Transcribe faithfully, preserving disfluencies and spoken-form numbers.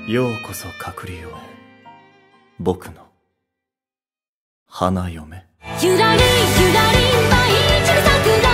ようこそ隔離をへ、僕の花嫁。 ゆらりゆらり舞い散る桜